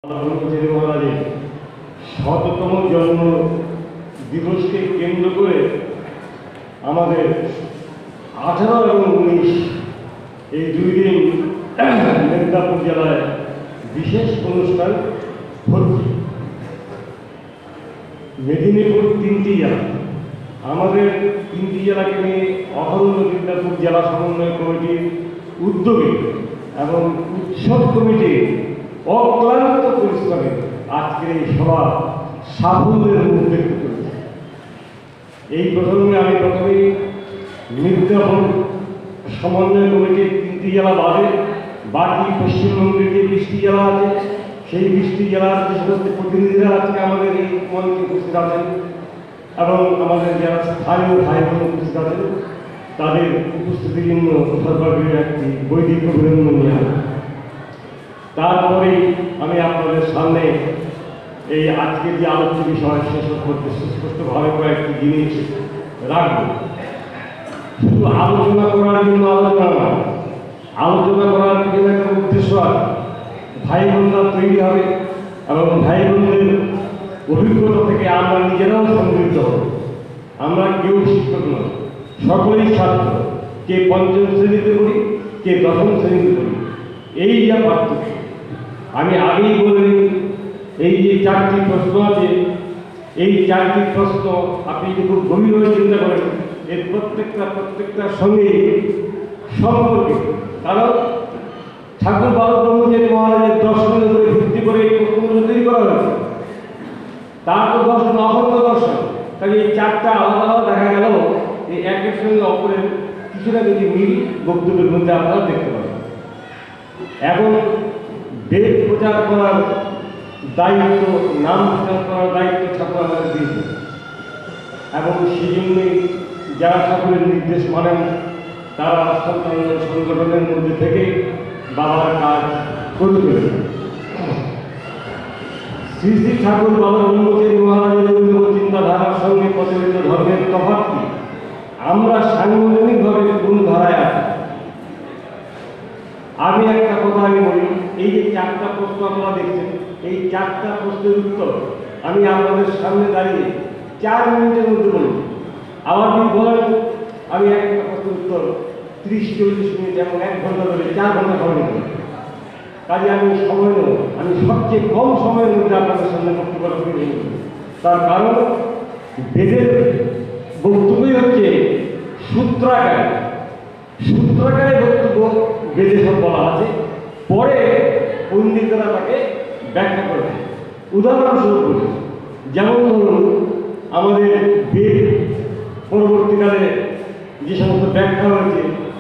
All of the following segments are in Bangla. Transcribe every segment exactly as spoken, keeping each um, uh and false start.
মহারাজের শততম জন্ম দিবসকে কেন্দ্র করে আমাদের আঠারো এবং উনিশ এই দুই দিন মেদিনীপুর জেলায় বিশেষ অনুষ্ঠান হচ্ছে। মেদিনীপুর তিনটি জেলা, আমাদের তিনটি জেলাকে নিয়ে অখণ্ড মেদিনীপুর জেলা সমন্বয় কমিটির উদ্যোগে এবং উৎসব কমিটির অক্লান্ত পরিশ্রমে আজকের এই সভা সাফল্যের মুখ দেখতে করেছে। এই প্রসঙ্গে আমি প্রথমেই মির্জাপুর সমন্বয় কমিটির তিনটি জেলা বাদে বাকি পশ্চিমবঙ্গের যে বৃষ্টি জেলা আছে সেই বৃষ্টি জেলার যে সমস্ত প্রতিনিধিরা আজকে আমাদের এই মঞ্চে উপস্থিত আছেন এবং আমাদের যারা স্থানীয় ভাই বোন উপস্থিত আছেন তাদের উপস্থিতির জন্য সর্বাগ্রে একটি বৈদিক অভিনন্দন জানাই। তারপরেই আমি আপনাদের সামনে এই আজকের যে আলোচ্য বিষয় শেষ করতে সুস্পষ্টভাবে কয়েকটি জিনিস রাখব। শুধু আলোচনা করার জন্য আলোচনা নয়, আলোচনা করার পিছনে একটা উদ্দেশ্য আছে। ভাই বোনরা তৈরি হবে এবং ভাই বোনদের অভিজ্ঞতা থেকে আমরা নিজেরাও সমৃদ্ধ হব। আমরা কেউ শিক্ষক নয়, সকলেই ছাত্র, কে পঞ্চম শ্রেণীতে পড়ি, কে দশম শ্রেণীতে পড়ি, এই যা পার্থক্য। আমি আগেই বলি, এই যে চারটি প্রশ্ন আছে এই চারটি প্রশ্ন আপনি যদি খুব গভীরভাবে চিন্তা করেন এর প্রত্যেকটা প্রত্যেকটার সঙ্গে সম্পর্কিত। কারণ ঠাকুর বাবা ব্রহ্মচারী মহারাজের দর্শনের উপরে ভিত্তি করে এই প্রশ্নগুলো তৈরি করা হয়েছে। তার তো দর্শন অখণ্ড দর্শন, তাই এই চারটা আলাদা আলাদা দেখা গেল এই একের সঙ্গে অপরের কিছুটা যদি মিল বক্তব্যের মধ্যে আপনারা দেখতে পাবেন। এখন বেদ প্রচার করার দায়িত্ব, নাম প্রচার করার দায়িত্ব ঠাকুর আমাদের দিয়েছে এবং সেই জন্যই যারা ঠাকুরের নির্দেশ মানেন তারা সন্তান সংগঠনের মধ্যে থেকে বাবার কাজ করে চলেছে। শ্রী শ্রী ঠাকুর বাবা ব্রহ্মচারী মহারাজের অভিনব চিন্তাধারার সঙ্গে প্রচলিত ধর্মের তফাৎ কি? আমরা সাংগঠনিকভাবে কোন ধারায় আছি? আমি একটা কথা আমি বলি, এই যে চারটা প্রশ্ন আপনারা দেখছেন এই চারটা প্রশ্নের উত্তর আমি আপনাদের সামনে দাঁড়িয়ে চার মিনিটের মধ্যে বলি। আবার যদি বলেন আমি একটা প্রশ্নের উত্তর ত্রিশ চল্লিশ মিনিট এবং এক ঘন্টা ধরে চার ঘন্টা সময় নিতে কাজে আমি সময় নেব, আমি সবচেয়ে কম সময়ের মধ্যে আপনাদের সামনে বক্তব্য রাখতে। তার কারণ বেদের বক্তব্যই হচ্ছে সূত্রাকারে, সূত্রাকারে বক্তব্য বেদে সব বলা আছে, পরে পণ্ডিতরা তাকে ব্যাখ্যা করবে। উদাহরণস্বরূপ বলি, যেমন ধরুন আমাদের বেদ পরবর্তীকালে যে সমস্ত ব্যাখ্যা হয়েছে,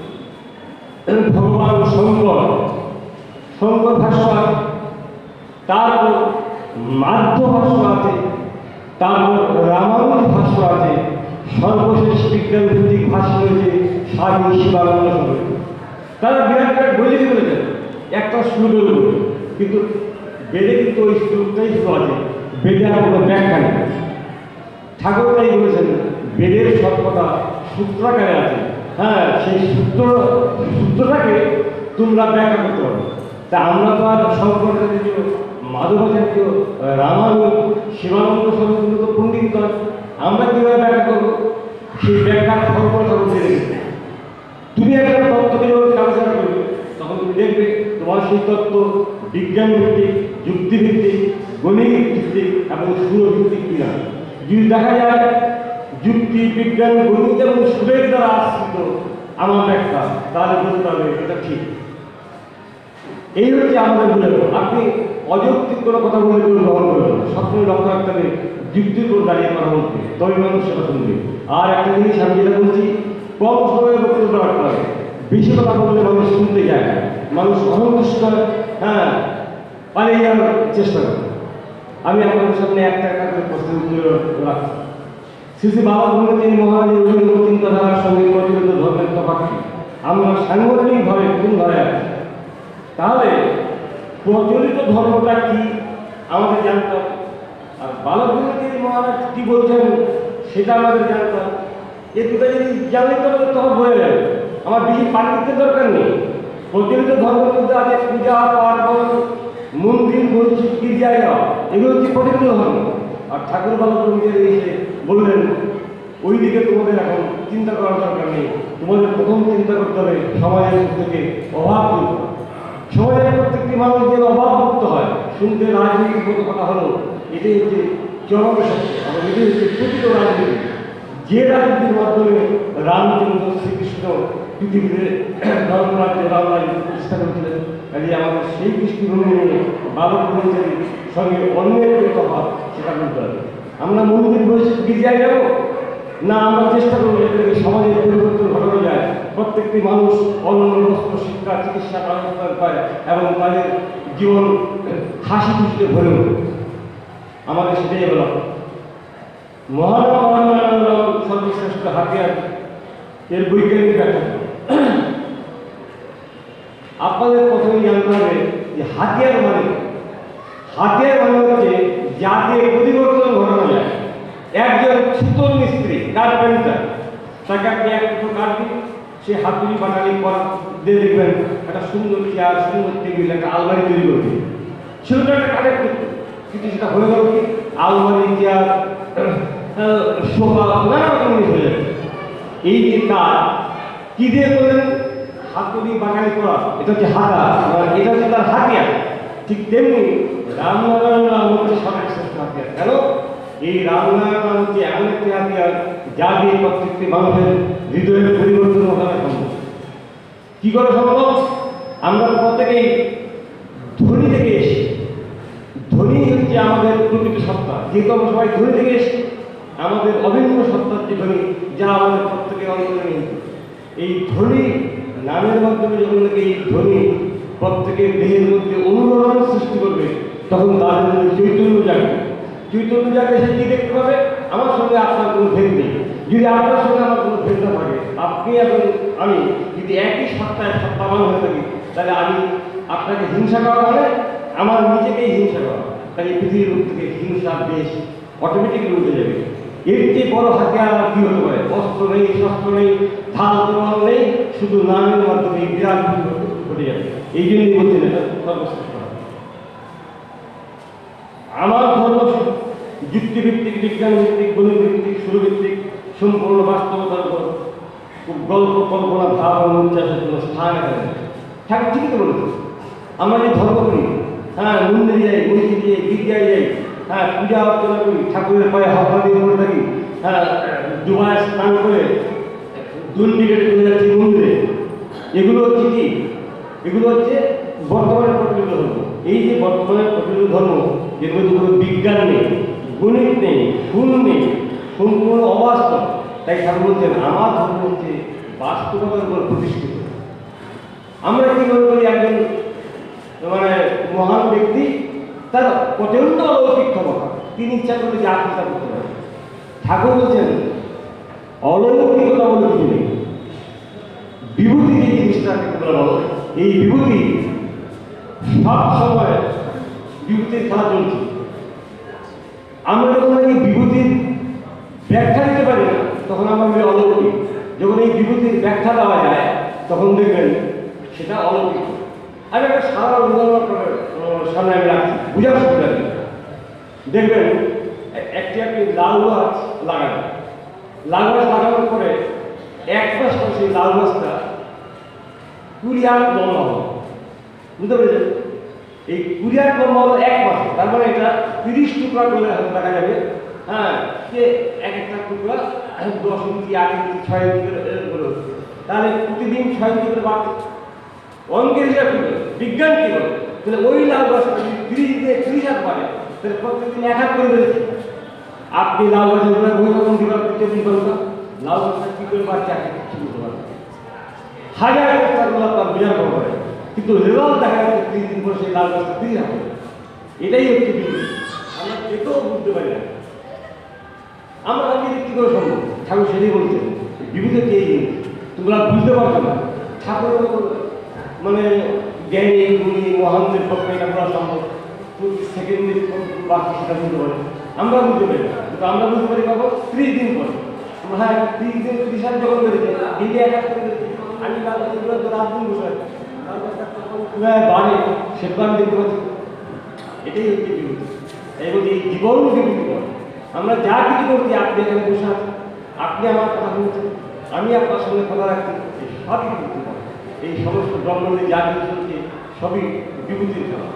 ভগবান শঙ্কর শঙ্কর ভাষ্য আছে, তারপর মাধ্য ভাষ্য আছে, তারপর রামানুজ ভাষ্য আছে, সর্বশেষ বিজ্ঞান ভিত্তিক ভাষ্য হয়েছে স্বামী শিবানন্দ স্বামী। তারা বিরাট বিরাট বই লিখে ফেলেছেন একটা শ্লোকের উপরে, কিন্তু বেদে কিন্তু ওই শ্লোকটাই শুধু আছে, বেদে আর কোনো ব্যাখ্যা নেই। ঠাকুর তাই বলেছেন বেদের সব কথা সূত্রাকারে আছে, হ্যাঁ সেই সূত্র সূত্রটাকে তোমরা ব্যাখ্যা করতে পারো। তা আমরা তো আর শঙ্করাচার্য, মাধবাচার্য, রামানুজ, শিবানন্দ স্বামী তো পণ্ডিত নয়, আমরা কীভাবে ব্যাখ্যা করবো? সেই ব্যাখ্যা শঙ্করাচার্য দিয়ে রেখেছে। তুমি একটা তত্ত্বকে যখন আলোচনা করবে তখন তুমি দেখবে তোমার সেই তত্ত্ব বিজ্ঞান ভিত্তিক, যুক্তিভিত্তিক, গণিত ভিত্তিক এবং সুরভিত্তিক কিনা। যদি দেখা যায় যুক্তি, বিজ্ঞান, গণিত এবং সুরের দ্বারা আশ্রিত আমার ব্যাখ্যা, তাহলে বলতে হবে এটা ঠিক। এই হচ্ছে আমাদের বলে আপনি অযৌক্তিক কোনো কথা বলে কেউ গ্রহণ করবেন না, সবসময় লক্ষ্য রাখতে হবে যুক্তির উপর দাঁড়িয়ে কথা বলতে, তবে মানুষ সেটা শুনবে। আর একটা জিনিস আমি যেটা বলছি, কম সময়ে বক্তব্য রাখতে হবে। বেশি কথা বললে মানুষ শুনতে যায় না, মানুষ অসন্তুষ্ট, হ্যাঁ পালিয়ে যাওয়ার চেষ্টা করে। আমি আপনাদের সামনে একটা একটা করে প্রশ্নের উত্তর রাখছি। শ্রী শ্রী বাবা ব্রহ্মচারী মহারাজের অভিনব চিন্তাধারার সঙ্গে প্রচলিত ধর্মের তফাৎ কি? আমরা সাংগঠনিকভাবে কোন ধারায় আছি? তাহলে প্রচলিত ধর্মটা কি আমাদের জানতে হবে, আর বাবা ব্রহ্মচারী মহারাজ কি বলছেন সেটা আমাদের জানতে হবে। এ দুটো যদি জানলে তো তখন বোঝা যাবে। আমার বেশি পাণ্ডিত্যের দরকার নেই। প্রচলিত ধর্মের মধ্যে আছে পূজা পার্বণ, মন্দির মসজিদ গির্জায় যাওয়া, এগুলো হচ্ছে প্রতিকূল ধর্ম। আর ঠাকুর বাবা নিজের এসে বললেন ওই দিকে তোমাদের এখন চিন্তা করার দরকার নেই, তোমাদের প্রথম চিন্তা করতে হবে সমাজের থেকে অভাব দূর করা। সমাজের প্রত্যেকটি মানুষ যেন অভাবমুক্ত হয়। শুনতে রাজনীতির মতো কথা হলো, এটাই হচ্ছে চরম সত্য এবং এটাই হচ্ছে প্রকৃত রাজনীতি। যে রাজনীতির মাধ্যমে রামচন্দ্র শ্রীকৃষ্ণ পৃথিবীতে ধর্মরাজ্যে রামরাজ্য প্রতিষ্ঠা করেছিলেন, কাজে আমাদের সেই কৃষ্ণভূমি নিয়ে বালক ব্রহ্মচারীর সঙ্গে অন্যের যে তফাৎ সেটা বলতে হবে। আমরা মন্দির মসজিদ গির্জায় যাব না, আমরা চেষ্টা করবো যাতে সমাজের পরিবর্তন ঘটানো যায়, প্রত্যেকটি মানুষ অন্ন বস্ত্র শিক্ষা চিকিৎসা ব্যবস্থা পায় এবং তাদের জীবন হাসি খুশিতে ভরে ওঠে। আমাদের সেটাই হলো মহানন্দ সর্বশ্রেষ্ঠ হাতিয়ার এর বৈজ্ঞানিক ব্যাখ্যা। আপনাদের প্রথমে জানতে হবে যে হাতিয়ার মানে হাতিয়ার মানে হচ্ছে যাতে পরিবর্তন ঘটানো যায়। একজন সুতোর মিস্ত্রি কার্পেন্টার, তাকে আপনি এক দুটো কাঠ দিন, সে হাতুড়ি বাটালি করা দিয়ে দেখবেন একটা সুন্দর চেয়ার, সুন্দর টেবিল, একটা আলমারি তৈরি করবে। সেটা একটা কাঠের করতে, কিন্তু সেটা হয়ে গেল কি আলমারি, চেয়ার, সোফা, নানা রকম জিনিস হয়ে যাবে। এই যে কাঠ কি দিয়ে করলেন? হাতুড়ি বাটালি করা, এটা হচ্ছে হাতা, এটা হচ্ছে তার হাতিয়ার। ঠিক তেমনি রামনারায়ণ নাম হচ্ছে সর্বশ্রেষ্ঠ হাতিয়ার। কেন? এই রামনারায়ণ নাম হচ্ছে এমন একটি হাতিয়ার যা দিয়ে প্রত্যেকটি মানুষের হৃদয়ের পরিবর্তন ঘটানো সম্ভব। কি করে সম্ভব? আমরা প্রত্যেকেই ধ্বনি থেকে এসি। ধ্বনি হচ্ছে আমাদের প্রকৃত সত্তা। যেহেতু আমরা সবাই ধ্বনি থেকে এসি, আমাদের অভিন্ন সত্তার যে ধ্বনি, যা আমাদের প্রত্যেকের অন্তরে নিহিত। এই ধ্বনি নামের মাধ্যমে যখন নাকি এই ধ্বনি প্রত্যেকের দেহের মধ্যে অনুরণন সৃষ্টি করবে, তখন তার মধ্যে চৈতন্য জাগবে। চৈতন্য জাগলে সে কি দেখতে পাবে? আমার সঙ্গে আপনার কোনো ভেদ নেই। যদি আপনার সঙ্গে আমার কোনো ভেদ না থাকে, আপনি এবং আমি যদি একই সত্তায় সত্তাবান হয়ে থাকি, তাহলে আমি আপনাকে হিংসা করা মানে আমার নিজেকেই হিংসা করা। তাই এই পৃথিবীর রূপ থেকে হিংসা দেশ অটোমেটিক্যালি উঠে যাবে। এর চেয়ে বড় হাতিয়ার আর কি হতে পারে? অস্ত্র নেই, শস্ত্র নেই, ঢাল তরোয়াল নেই, শুধু নামের মাধ্যমে বিরাট ঘটে যাবে। এই জন্যই বলছেন এটা সর্বশ্রেষ্ঠ। আমার ধর্ম যুক্তিভিত্তিক, বিজ্ঞান ভিত্তিক, গণিত ভিত্তিক, সুরভিত্তিক, সম্পূর্ণ বাস্তবতার উপর গল্প কল্পনা ভাব এবং উচ্চাসের কোনো স্থান এখানে। ঠাকুর ঠিকই তো বলেছে, আমরা যে ধর্ম করি, হ্যাঁ মন্দিরে যাই, মসজিদে যাই, গির্জায় যাই, হ্যাঁ পূজা অর্চনা করি, ঠাকুরের পায়ে হাফা দিয়ে পড়ে থাকি, হ্যাঁ ডুবায় স্নান করে দুর্নীতি কেটে চলে যাচ্ছি মন্দিরে, এগুলো হচ্ছে কি? এগুলো হচ্ছে বর্তমানের প্রচলিত ধর্ম। এই যে বর্তমানের প্রচলিত ধর্ম, এর মধ্যে কোনো বিজ্ঞান নেই, গণিত নেই, ফুল নেই, সম্পূর্ণ অবাস্তব। তাই ঠাকুর বলছেন আমার ধর্ম হচ্ছে বাস্তবতার উপর প্রতিষ্ঠিত। আমরা কি মনে করি? একজন মানে মহান ব্যক্তি, তার প্রচন্ড অলৌকিক ক্ষমতা, তিনি ইচ্ছা করলে যা চিন্তা করতে পারেন। ঠাকুর বলছেন অলৌকিকতা বলে কিছু নেই। বিভূতি যে জিনিসটাকে বলা বলো, এই বিভূতি সব সময় বিভূতির খেলা চলছে। আমরা যখন এই বিভূতির ব্যাখ্যা দিতে পারি না, তখন আমরা বলি অলৌকিক। যখন এই বিভূতির ব্যাখ্যা দেওয়া যায়, তখন দেখবেন সেটা অলৌকিক। আমি একটা সারা উদাহরণ সামনে আমি রাখছি, বুঝার সুবিধা নেই। দেখবেন একটি একটি লাউ গাছ লাগানো, লাউ গাছ লাগানোর পরে এক মাস পর সেই লাউ গাছটা কুড়ি আট লম্বা হলো। বুঝতে পেরেছেন? এই কুড়ি আট লম্বা হলো এক মাসে, তার মানে এটা তিরিশ টুকরা করলে হয়তো দেখা যাবে। হ্যাঁ, যে এক একটা টুকরা দশ ইঞ্চি, আট ইঞ্চি, ছয় ইঞ্চি করে, তাহলে প্রতিদিন ছয় ইঞ্চি করে বাড়ছে। অঙ্কের হিসাব কি বলে, বিজ্ঞান কি বলে? তাহলে ওই লাউ গাছটা যদি তিরিশ দিয়ে ত্রিশ হাত বাড়ে, তাহলে প্রত্যেকদিন এক হাত করে বেড়েছে। আপনি লাউ গাছের উপরে বই রকম দিবার দিতে দিবেন না, লাউ গাছটা কি করে বাড়ছে আপনি কিছু বুঝতে পারবেন। হাজার চেষ্টা করলে আপনার বোঝার খবর হয়, কিন্তু রেজাল্ট দেখা যাচ্ছে তিরিশ দিন পরে সেই লাউ গাছটা তিরিশ হাত। এটাই হচ্ছে বিজ্ঞান। আমরা এটাও বুঝতে পারি না। আমরা আগে কি করে সম্ভব? ঠাকুর সেটাই বলছেন, বিভূতি হচ্ছে এই জিনিস, তোমরা বুঝতে পারছো না। ঠাকুর মানে জ্ঞানী গুণী মহানদের পক্ষে এটা করা সম্ভব। সেকেন্ডের বাকি সেটা বুঝতে পারে, আমরা বুঝতে পারি না। কিন্তু আমরা বুঝতে পারি কখন? ত্রিশ দিন পরে। হ্যাঁ, ত্রিশ দিন ত্রিশ হাত যখন বেড়েছে, দিল্লি এক হাত করে বেড়েছে। আমি রাত দিন বসে রাত দিন বাড়ে সেটা আমি দেখতে পাচ্ছি। এটাই হচ্ছে বিভূতি। এবং এই জীবন বিভূতিকর। আমরা যা কিছু করছি, আপনি এখানে বসে আছেন, আপনি আমার কথা শুনছেন, আমি আপনার সঙ্গে কথা রাখছি, এই সবই বিভূতিকর। এই সমস্ত ব্রহ্মাণ্ডে যা কিছু চলছে সবই বিভূতির খেলা।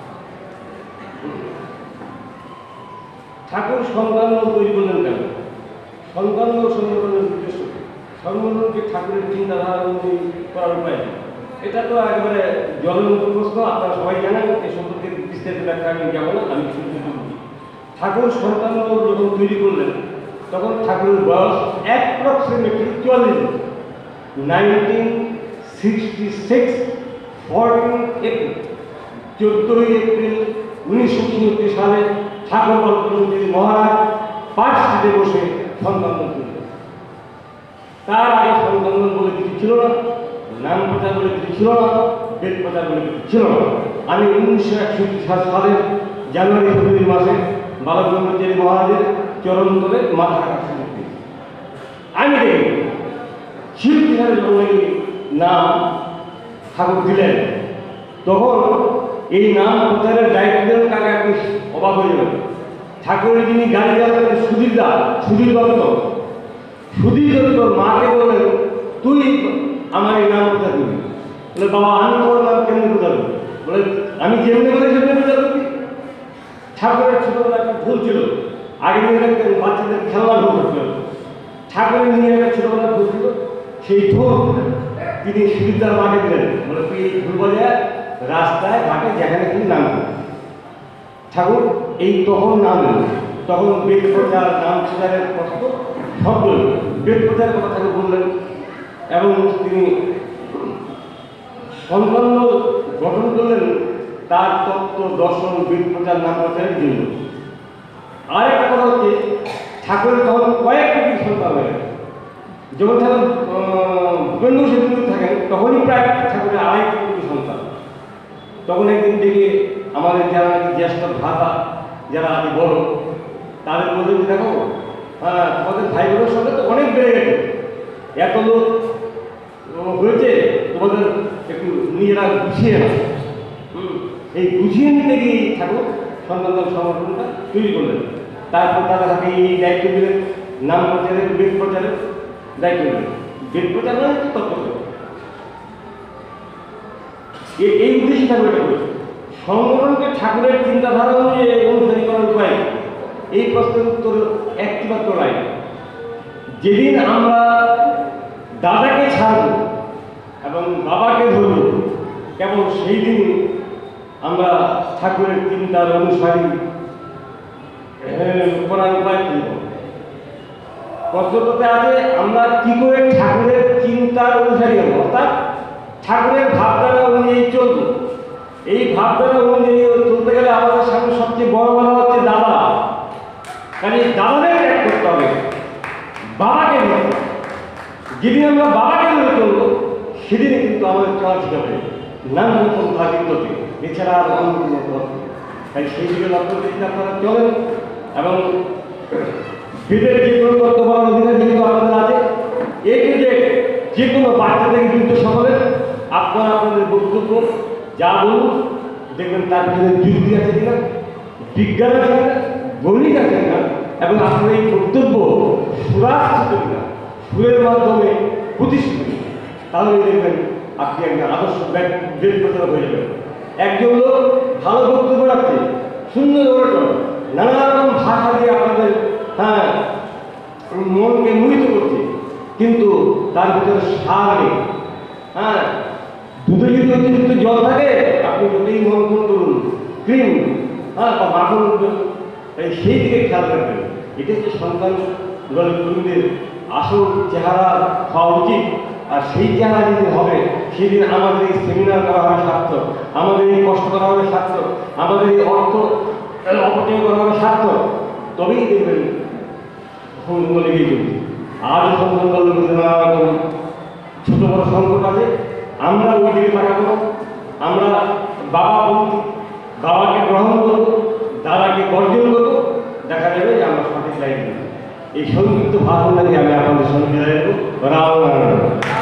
ঠাকুর সন্তান তৈরি করলেন কেন? সন্তান সংগ্রহের উদ্দেশ্য সর্বমূলকে ঠাকুরের চিন্তাধারা অনুযায়ী করার উপায় নেই। এটা তো একেবারে জলের মতো প্রশ্ন, আপনারা সবাই জানেন। এই সম্পর্কে বিস্তারিত ব্যাখ্যা আমি যাবো না, আমি কিছু কিছু বলি। ঠাকুর সন্তান যখন তৈরি করলেন তখন ঠাকুরের বয়স অ্যাপ্রক্সিমেটলি চুয়াল্লিশ nineteen sixty six fourteen April চোদ্দোই এপ্রিল উনিশশো ছিয়াত্তর সালে ঠাকুর গল্পচন্দ্রী মহারাজ পাঁচটিতে বসে সন্তান তুললেন। তার আগে সন্তান বলে কিছু ছিল না, নাম প্রচার বলে কিছু ছিল না, বেদ প্রচার বলে কিছু ছিল না। আমি উনিশশো একষট্টি সালে জানুয়ারি ফেব্রুয়ারি মাসে বালকচন্দ্রী মহারাজের চরণ তলে মাথা রাখার সুযোগ পেয়েছি। আমি দেখি শিল্পী সাথে যখন নাকি নাম ঠাকুর দিলেন, তখন এই নাম প্রচারের দায়িত্ব দিলেন কাকে? আপনি অবাক হয়ে যাবেন। ঠাকুরের যিনি গাড়ি চালাতেন সুধীর দা, সুধীর দত্ত, সুধীর দত্ত মাকে বললেন, তুই আমার এই নাম প্রচার করবি। বলে, বাবা আমি তোমার নাম কেমনি প্রচার করবি? বলে, আমি যেমনি বলে সেমনি প্রচার করবি। ঠাকুরের ছোটবেলা একটা ভুল ছিল, আগে নিয়ে রাখতেন বাচ্চাদের খেলনার ভুল হচ্ছিল। ঠাকুরের নিয়ে একটা ছোটবেলার ভুল ছিল, সেই ভুল তিনি সুবিধার মাকে দিলেন। বলে, তুই এই ভুল বলে রাস্তায় ঘাটে যেখানে তিনি নাম করবেন। ঠাকুর এই তখন নাম তখন বেদ প্রচার, নাম প্রচারের কষ্ট শব্দ বেদ প্রচারের কথা ঠাকুর বললেন। এবং তিনি সন্তান গঠন করলেন তার তত্ত্ব দর্শন বেদ প্রচার নাম প্রচারের জন্য। আর একটা কথা হচ্ছে, ঠাকুরের তখন কয়েকটা কি সন্তান হয়ে গেল। যখন ঠাকুর ভূপেন্দ্র সেতু থাকেন তখনই প্রায় ঠাকুরের আড়াই কোটি সন্তান। তখন একদিন থেকে আমাদের যারা জ্যেষ্ঠ ভ্রাতা যারা আছে বড়, তাদের বলতে দেখো, হ্যাঁ তোমাদের ভাই বোনের সঙ্গে তো অনেক বেড়ে গেছে, এত লোক হয়েছে, তোমাদের একটু নিজেরা গুছিয়ে না। হুম এই গুছিয়ে নিতে গিয়ে ঠাকুর সন্তান সংগঠনটা তৈরি করলেন। তারপর তারা তাকে এই দায়িত্ব দিলেন, নাম প্রচারের, বেদ প্রচারের দায়িত্ব দিলেন। বেদ প্রচার মানে তত্ত্ব এই উদ্দেশ্যে ঠাকুর এটা করেছে। সংগঠনকে ঠাকুরের চিন্তাধারা অনুযায়ী অনুসরণ করার উপায়, এই প্রশ্নের উত্তর একটি মাত্র লাইন। যেদিন আমরা দাদাকে ছাড়ব এবং বাবাকে ধরব, কেবল সেই দিন আমরা ঠাকুরের চিন্তার অনুসারী করার উপায় খুঁজব। প্রশ্নটাতে আছে আমরা কি করে ঠাকুরের চিন্তার অনুসারী হব, অর্থাৎ ঠাকুরের ভাবধারা অনুযায়ী চলব। এই ভাবধারা অনুযায়ী চলতে গেলে আমাদের সামনে সবচেয়ে বড় কথা হচ্ছে দাদা। কাজে দাদাদের ত্যাগ করতে হবে, বাবাকে ধরতে। যেদিন আমরা বাবাকে ধরে চলবো সেদিনে কিন্তু আমাদের চলা ঠিক হবে, নানা রকম ভাগিন্যতে, এছাড়া আর অন্য কোনো পথ। তাই সেই দিকে লক্ষ্য রেখে আপনারা চলেন। এবং বেদের যে কোনো তত্ত্ব বলার অধিকার যেহেতু আপনাদের আছে, এই যে যে কোনো বাচ্চা থেকে কিন্তু সকলের আপনারা আপনাদের বক্তব্য যা বলুন, দেখবেন তার ভিতরে যুক্তি আছে কিনা, বিজ্ঞান আছে কিনা, গণিত আছে কিনা, এবং আপনার এই বক্তব্য সুরাচ্ছিত কিনা, সুরের মাধ্যমে প্রতিষ্ঠিত। তাহলে দেখবেন আপনি একজন আদর্শ বেদ প্রচারক হয়ে যাবেন। একজন লোক ভালো বক্তব্য রাখছে, সুন্দর ওরকম নানা রকম ভাষা দিয়ে আপনাদের হ্যাঁ মনকে মোহিত করছে, কিন্তু তার ভিতরে সার নেই। হ্যাঁ দুধে যদি অতিরিক্ত জল থাকে, আপনি যতই মন্থন করুন, ক্রিম হ্যাঁ বা মাখন উঠবেন। তাই সেই দিকে খেয়াল রাখবেন। এটা হচ্ছে সন্তান কর্মীদের আসল চেহারা হওয়া উচিত। আর সেই চেহারা যদি হবে, সেদিন আমাদের এই সেমিনার করা হবে সার্থক, আমাদের এই কষ্ট করা হবে সার্থক, আমাদের এই অর্থ অপচয় করা হবে সার্থক। তবেই দেখবেন সংঘ লেগেই চলছে। আজও সন্তান নানা রকম ছোটো বড় সংকট আছে, আমরা ওই দিকে তাকাবো না। আমরা বাবা বলছি, বাবাকে গ্রহণ করবো, দাদাকে বর্জন করবো, দেখা যাবে যে আমরা সঠিক লাইন। এই সংযুক্ত ভাবনা নিয়ে আমি আপনাদের সঙ্গে রাম।